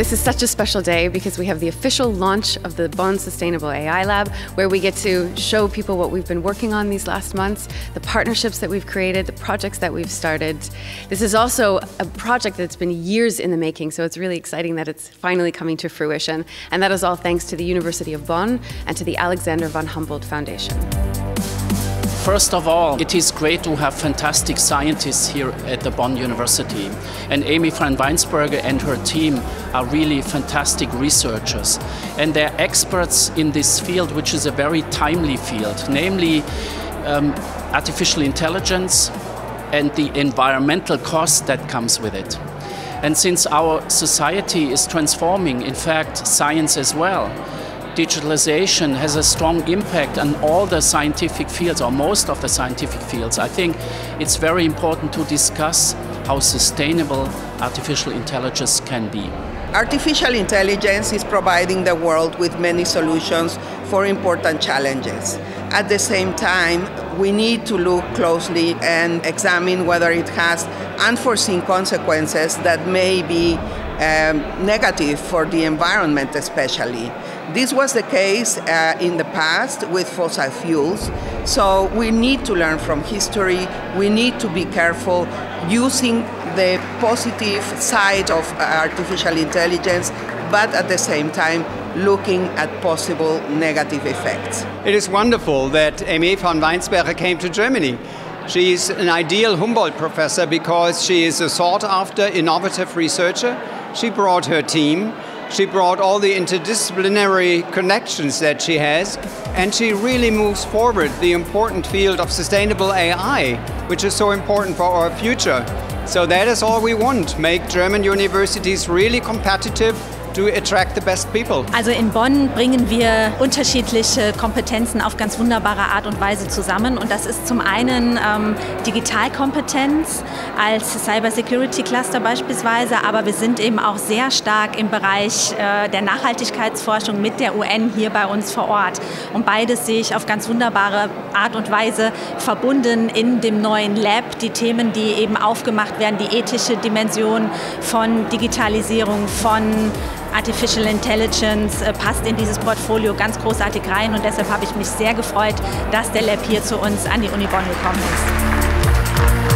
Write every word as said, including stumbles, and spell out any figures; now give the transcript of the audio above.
This is such a special day because we have the official launch of the Bonn Sustainable A I Lab, where we get to show people what we've been working on these last months, the partnerships that we've created, the projects that we've started. This is also a project that's been years in the making, so it's really exciting that it's finally coming to fruition. And that is all thanks to the University of Bonn and to the Alexander von Humboldt Foundation. First of all, it is great to have fantastic scientists here at the Bonn University. And Amy van Weinsberger and her team are really fantastic researchers. And they're experts in this field, which is a very timely field, namely um, artificial intelligence and the environmental cost that comes with it. And since our society is transforming, in fact, science as well, digitalization has a strong impact on all the scientific fields, or most of the scientific fields. I think it's very important to discuss how sustainable artificial intelligence can be. Artificial intelligence is providing the world with many solutions for important challenges. At the same time, we need to look closely and examine whether it has unforeseen consequences that may be um, negative for the environment especially. This was the case uh, in the past with fossil fuels, so we need to learn from history. We need to be careful using the positive side of artificial intelligence, but at the same time looking at possible negative effects. It is wonderful that Amy van Weinsberger came to Germany. She is an ideal Humboldt professor because she is a sought-after, innovative researcher. She brought her team. She brought all the interdisciplinary connections that she has, and she really moves forward the important field of sustainable A I, which is so important for our future. So that is all we want, make German universities really competitive to attract the best people. Also in Bonn bringen wir unterschiedliche Kompetenzen auf ganz wunderbare Art und Weise zusammen. Und das ist zum einen ähm, Digitalkompetenz als Cyber Security Cluster beispielsweise, aber wir sind eben auch sehr stark im Bereich äh, der Nachhaltigkeitsforschung mit der U N hier bei uns vor Ort. Und beides sehe ich auf ganz wunderbare Art und Weise verbunden in dem neuen Lab. Die Themen, die eben aufgemacht werden, die ethische Dimension von Digitalisierung, von Artificial Intelligence äh, passt in dieses Portfolio ganz großartig rein, und deshalb habe ich mich sehr gefreut, dass der Lab hier zu uns an die Uni Bonn gekommen ist.